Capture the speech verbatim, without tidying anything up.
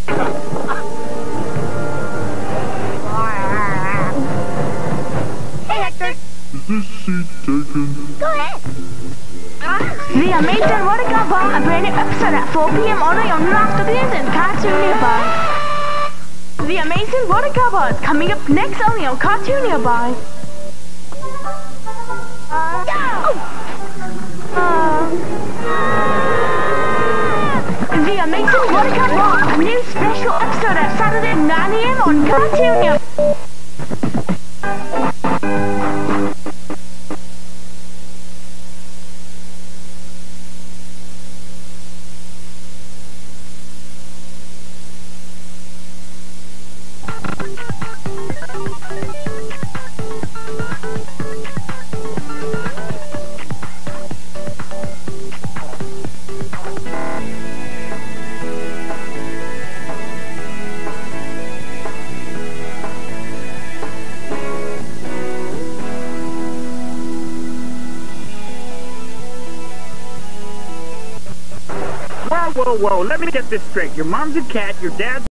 Hey, Hector. Is this seat taken? Go ahead. The Amazing Watercolor Bar, a brand new episode at four p m only on Afternoons and Cartoon Nearby. The Amazing Watercolor Bar is coming up next only on Cartoon Nearby. Uh, go! Uh, the Amazing Watercolor Bar, a new special episode at Saturday nine a m on Cartoon Nearby. Whoa, whoa, whoa, let me get this straight. Your mom's a cat, your dad's